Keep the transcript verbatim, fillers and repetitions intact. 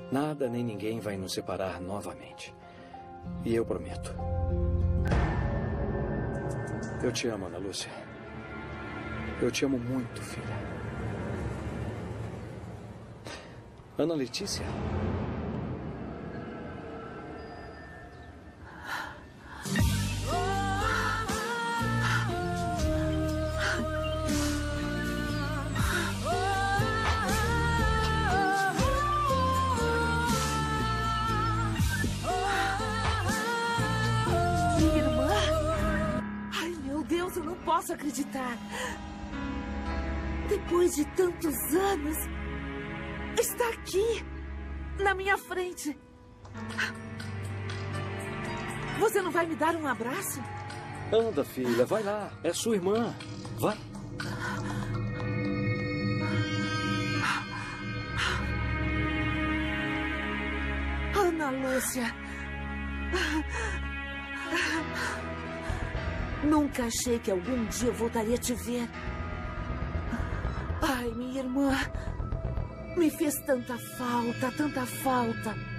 Nada nem ninguém vai nos separar novamente. E eu prometo. Eu te amo, Ana Lúcia. Eu te amo muito, filha. Ana Letícia? Posso acreditar. Depois de tantos anos, está aqui, na minha frente. Você não vai me dar um abraço? Anda, filha, vai lá. É sua irmã. Vai. Ana Lúcia. Nunca achei que algum dia eu voltaria a te ver. Ai, minha irmã. Me fez tanta falta, tanta falta.